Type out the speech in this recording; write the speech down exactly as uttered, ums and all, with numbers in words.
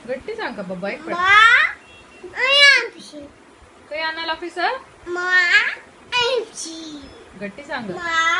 गट्टी सांग का बाबा एक काही आणायला ऑफिसर गट्टी सांग